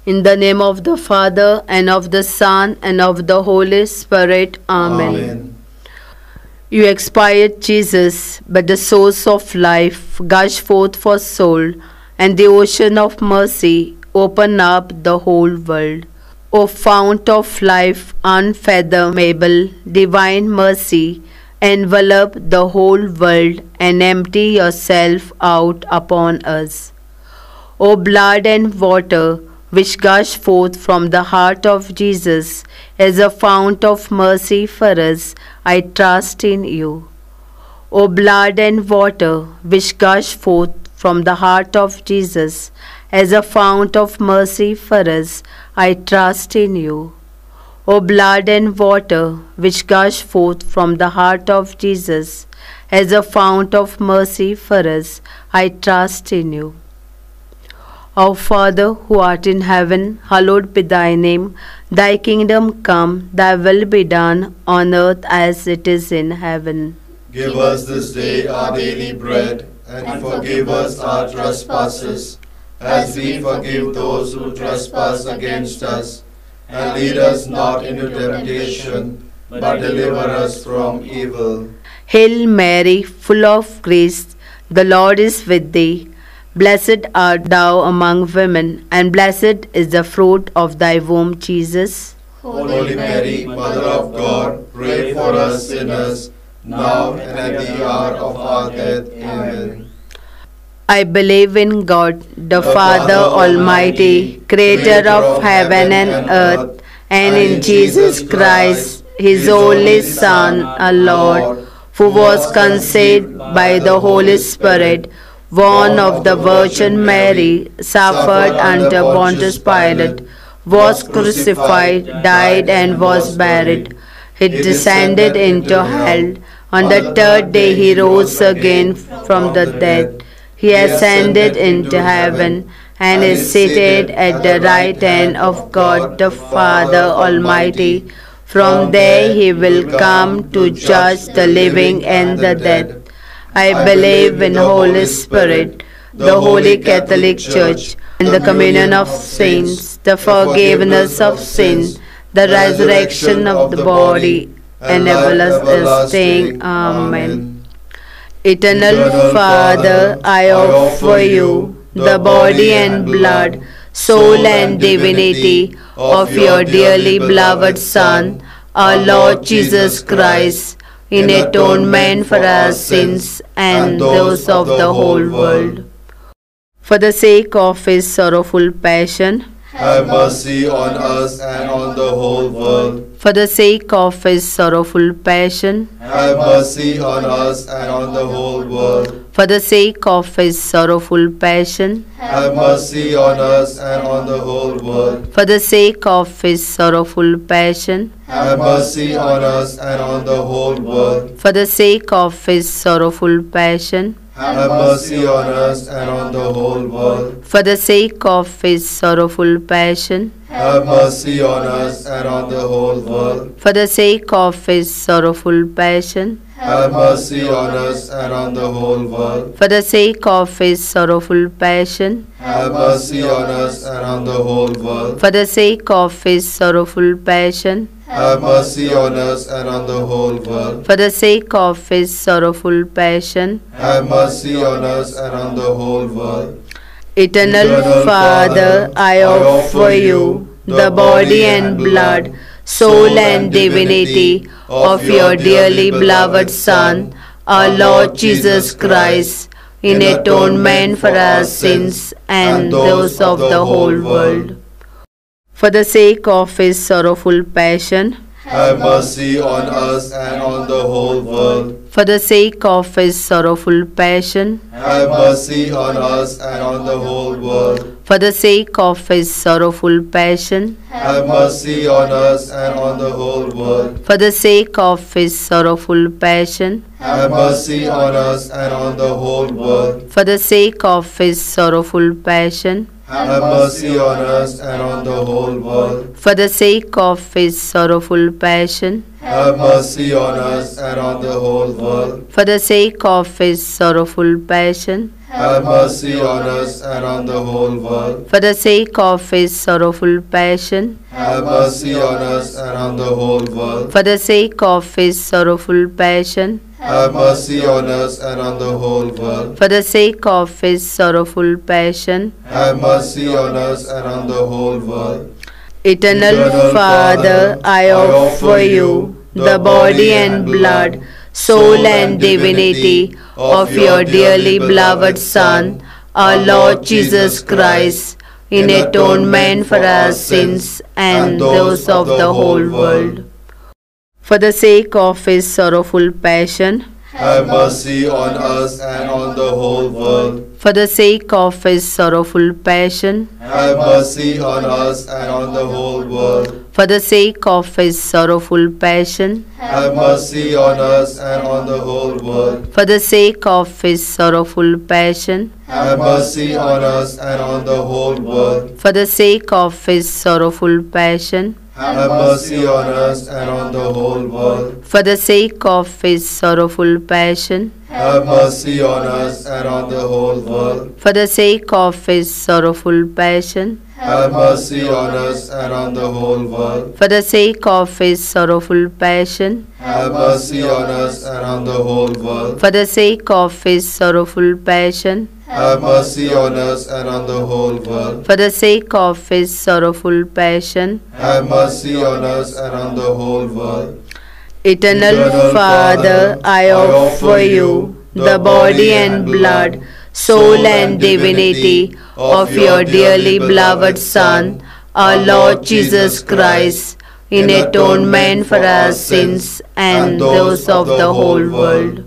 In the name of the Father, and of the Son, and of the Holy Spirit. Amen. Amen. You expired, Jesus, but the source of life gush forth for soul, and the ocean of mercy open up the whole world. O fount of life unfathomable, divine mercy, envelop the whole world and empty yourself out upon us. O blood and water, which gush forth from the heart of Jesus as a fount of mercy for us, I trust in you. O blood and water, which gush forth from the heart of Jesus as a fount of mercy for us, I trust in you. O blood and water, which gush forth from the heart of Jesus as a fount of mercy for us, I trust in you. Our Father, who art in heaven, hallowed be thy name. Thy kingdom come, thy will be done, on earth as it is in heaven. Give us this day our daily bread, and forgive us our trespasses, as we forgive those who trespass against us. And lead us not into temptation, but deliver us from evil. Hail Mary, full of grace, the Lord is with thee. Blessed art thou among women, and blessed is the fruit of thy womb, Jesus. Holy Mary, Mother of God, pray for us sinners, now and at the hour of our death. Amen. I believe in God, the Father Almighty, creator of heaven and earth, and in Jesus Christ, his only Son, our Lord, who was conceived by the Holy Spirit, born of the Virgin Mary, suffered under Pontius Pilate, was crucified, died, and was buried. He descended into hell. On the third day he rose again from the dead. He ascended into heaven and is seated at the right hand of God the Father Almighty. From there he will come to judge the living and the dead. I believe in the Holy Spirit, the Holy Catholic Church, and the communion of saints, the forgiveness of sins, the resurrection of the body, and everlasting. Amen. Eternal Father, I offer you the body and blood, soul and divinity of your dearly beloved Son, our Lord Jesus Christ, in atonement for our sins and those of the whole world. For the sake of his sorrowful passion, have mercy on us and on the whole world. For the sake of his sorrowful passion, have mercy on us and on the whole world. For the sake of his sorrowful passion, have mercy on us and on the whole world. For the sake of his sorrowful passion, have mercy on us and on the whole world. For the sake of his sorrowful passion, have mercy on us and on the whole world. For the sake of his sorrowful passion, have mercy on us and on the whole world. For the sake of his sorrowful passion, have mercy on us and on the whole world. For the sake of his sorrowful passion, have mercy on us and on the whole world. For the sake of his sorrowful passion, have mercy on us and on the whole world. For the sake of his sorrowful passion, have mercy on us and on the whole world. Eternal Father, I offer you the body and blood, soul and divinity of your dearly beloved Son, our Lord Jesus Christ, in atonement for our sins and those of the whole world. For the sake of his sorrowful passion, have mercy on us and on the whole world. For the sake of his sorrowful passion, have mercy on us and on the whole world. For the sake of his sorrowful passion, have mercy on us and on the whole world. For the sake of his sorrowful passion, have mercy on us and on the whole world. For the sake of his sorrowful passion, have mercy on us and on the whole world. For the sake of his sorrowful passion, have mercy on us and on the whole world. For the sake of his sorrowful passion, have mercy on us and on the whole world. For the sake of his sorrowful passion, Have mercy on us and on the whole world. for the sake of his sorrowful passion, Have mercy on us and on the whole world. for the sake of his sorrowful passion. Have mercy on us and on the whole world. Eternal Father, I offer you the body and blood, soul and divinity of your dearly beloved Son, our Lord Jesus Christ, in atonement for our sins and those of the whole world. For the sake of his sorrowful passion, Have mercy on us and on the whole world. for the sake of his sorrowful passion, Have mercy on us and on the whole world. for the sake of his sorrowful passion, Have mercy on us and on the whole world. for the sake of his sorrowful passion, Have mercy on us and on the whole world. for the sake of his sorrowful passion, Have mercy on us and on the whole world. for the sake of his sorrowful passion, Have mercy on us and on the whole world. for the sake of his sorrowful passion, Have mercy on us and on the whole world. for the sake of his sorrowful passion, Have mercy on us and on the whole world. for the sake of his sorrowful passion, Have mercy on us and on the whole world. for the sake of his sorrowful passion. Have mercy on us and on the whole world. Eternal Father, I offer you the body and blood, soul and divinity of your dearly beloved Son, our Lord Jesus Christ, in atonement for our sins and those of the whole world.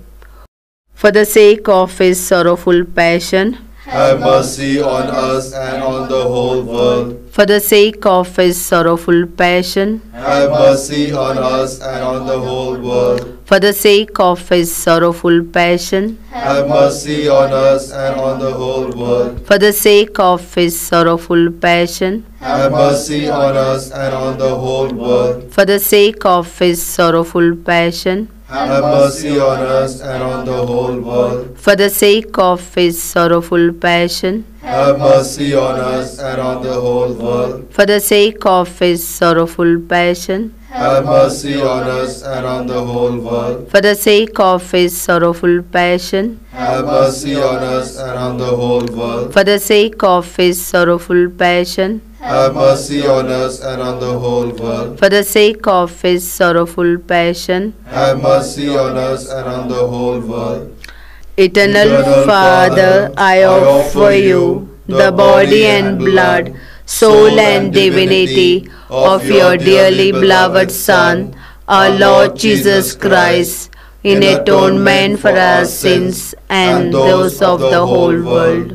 For the sake of his sorrowful passion, Have mercy on us and on the whole world. for the sake of his sorrowful passion, Have mercy on us and on the whole world. for the sake of his sorrowful passion, Have mercy on us and on the whole world. for the sake of his sorrowful passion, Have mercy on us and on the whole world. for the sake of his sorrowful passion, Have mercy on us and on the whole world. for the sake of his sorrowful passion, Have mercy on us and on the whole world. for the sake of his sorrowful passion, Have mercy on us and on the whole world. for the sake of his sorrowful passion, Have mercy on us and on the whole world. for the sake of his sorrowful passion, Have mercy on us and on the whole world. for the sake of his sorrowful passion. Have mercy on us and on the whole world. Eternal Father, I offer you the body and blood, soul and divinity of your dearly beloved Son, our Lord Jesus Christ, in atonement for our sins and those of the whole world.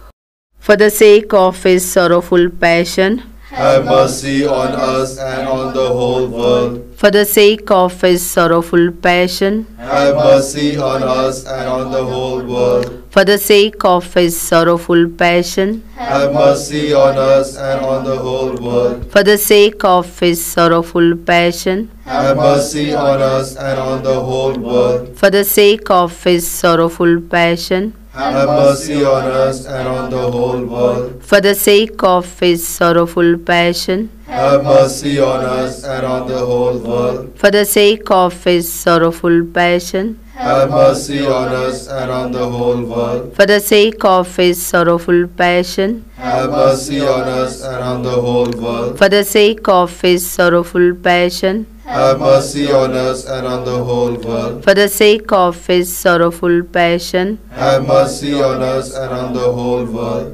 For the sake of his sorrowful passion, Have mercy on us and on the whole world. for the sake of his sorrowful passion, Have mercy on us and on the whole world. for the sake of his sorrowful passion, Have mercy on us and on the whole world. for the sake of his sorrowful passion, Have mercy on us and on the whole world. for the sake of his sorrowful passion, Have mercy on us and on the whole world. for the sake of his sorrowful passion, Have mercy on us and on the whole world. for the sake of his sorrowful passion, Have mercy on us and on the whole world. for the sake of his sorrowful passion, Have mercy on us and on the whole world. for the sake of his sorrowful passion, Have mercy on us and on the whole world. for the sake of his sorrowful passion. Have mercy on us and on the whole world.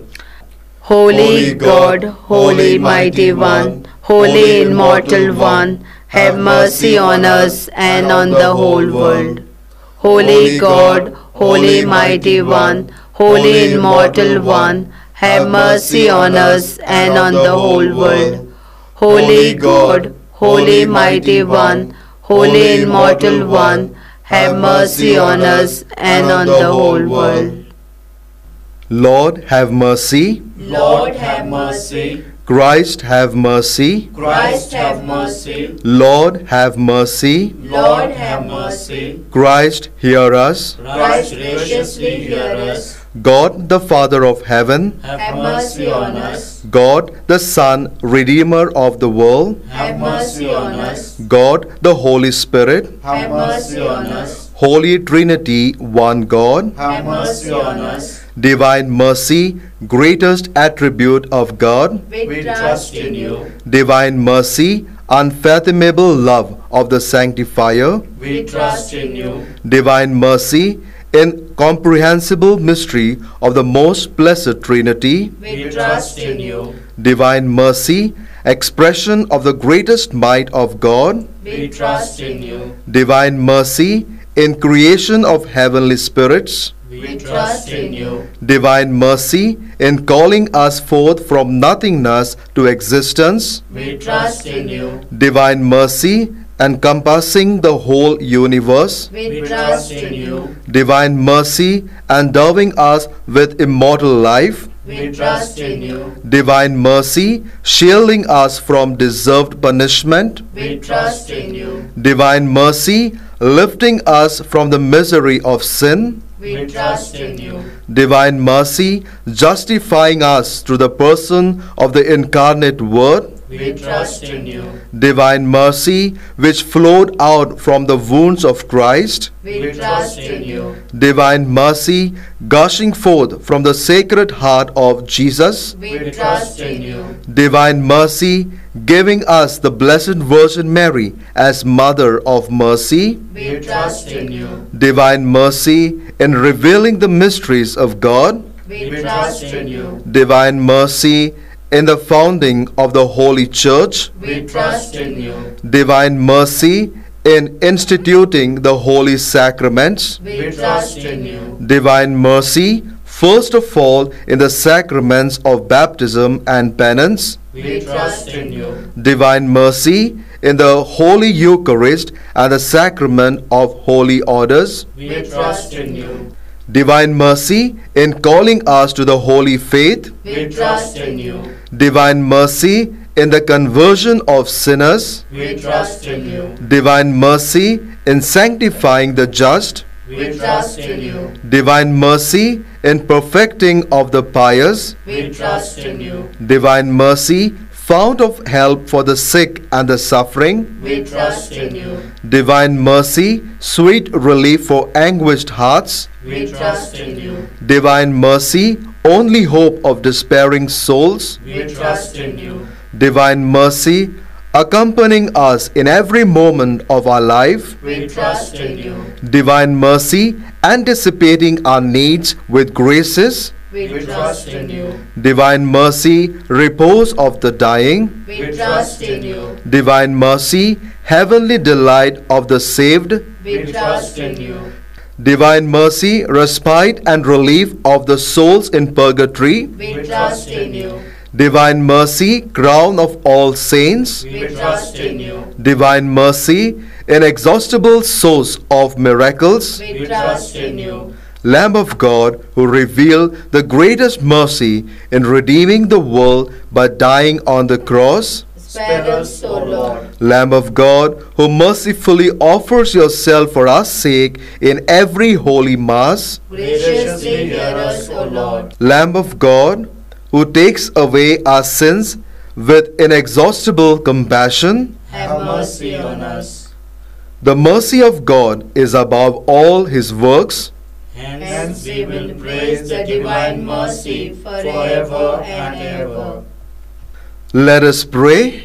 Holy God, Holy Mighty One, Holy Immortal One, have mercy on us and on the whole world. Holy God, Holy Mighty One, Holy Immortal One, have mercy on us and on the whole world. Holy God, Holy Mighty One, Holy Immortal One, have mercy on us and on the whole world. Lord, have mercy. Lord, have mercy. Christ, have mercy. Christ, have mercy. Lord, have mercy. Lord, have mercy. Christ, hear us. Christ, graciously hear us. God the Father of heaven, have mercy on us. God the Son, Redeemer of the world, Have mercy on us. God the Holy Spirit, Have mercy on us. Holy Trinity, one God, Have mercy on us. divine mercy, greatest attribute of God, We trust in you. divine mercy, unfathomable love of the Sanctifier, We trust in you. divine mercy, incomprehensible mystery of the most blessed Trinity, We trust in you. divine mercy, expression of the greatest might of God, We trust in you. divine mercy, in creation of heavenly spirits, We trust in you. divine mercy, in calling us forth from nothingness to existence, We trust in you. divine mercy, encompassing the whole universe, We trust in you. divine mercy, endowing us with immortal life, We trust in you. divine mercy, shielding us from deserved punishment, We trust in you. divine mercy, lifting us from the misery of sin, We trust in you. divine mercy, justifying us through the person of the incarnate Word, We trust in you. divine mercy, which flowed out from the wounds of Christ, We trust in you. divine mercy, gushing forth from the sacred heart of Jesus, We trust in you. divine mercy, giving us the Blessed Virgin Mary as Mother of Mercy, We trust in you. divine mercy, in revealing the mysteries of God, We trust in you. divine mercy, in the founding of the Holy Church, We trust in you. divine mercy, in instituting the holy sacraments, We trust in you. divine mercy, first of all in the sacraments of baptism and penance, We trust in you. divine mercy, in the Holy Eucharist and the sacrament of holy orders, We trust in you. divine mercy, in calling us to the holy faith, We trust in you. divine mercy, in the conversion of sinners, We trust in you. divine mercy, in sanctifying the just, We trust in you. divine mercy, in perfecting of the pious, We trust in you. divine mercy, fount of help for the sick and the suffering, We trust in you. divine mercy, sweet relief for anguished hearts, We trust in you. divine mercy, only hope of despairing souls, We trust in you. divine mercy, accompanying us in every moment of our life, We trust in you. divine mercy, anticipating our needs with graces, We trust in you. divine mercy, repose of the dying, We trust in you. divine mercy, heavenly delight of the saved, We trust in you. divine mercy, respite and relief of the souls in purgatory, We trust in you. divine mercy, crown of all saints, We trust in you. divine mercy, inexhaustible source of miracles, We trust in you. Lamb of God, who revealed the greatest mercy in redeeming the world by dying on the cross, Spare us, O Lord. Lamb of God, who mercifully offers yourself for our sake in every holy mass, Graciously hear us, O Lord. Lamb of God, who takes away our sins with inexhaustible compassion, Have mercy on us. the mercy of God is above all his works. Hence we will praise the divine mercy forever and ever. Let us pray.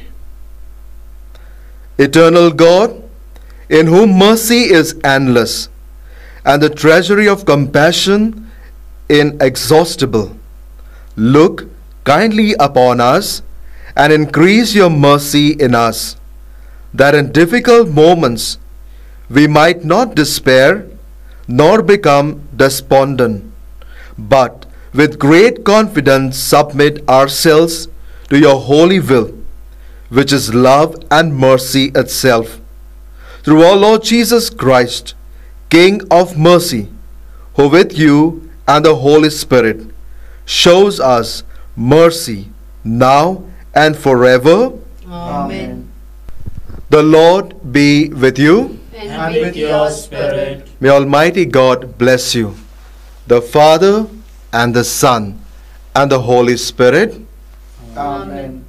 Eternal God, in whom mercy is endless and the treasury of compassion inexhaustible, look kindly upon us and increase your mercy in us, that in difficult moments we might not despair nor become despondent, but with great confidence submit ourselves to your holy will, which is love and mercy itself. Through our Lord Jesus Christ, King of mercy, who with you and the Holy Spirit shows us mercy now and forever. Amen. The Lord be with you. And with your spirit. May Almighty God bless you, the Father and the Son, and the Holy Spirit. Amen.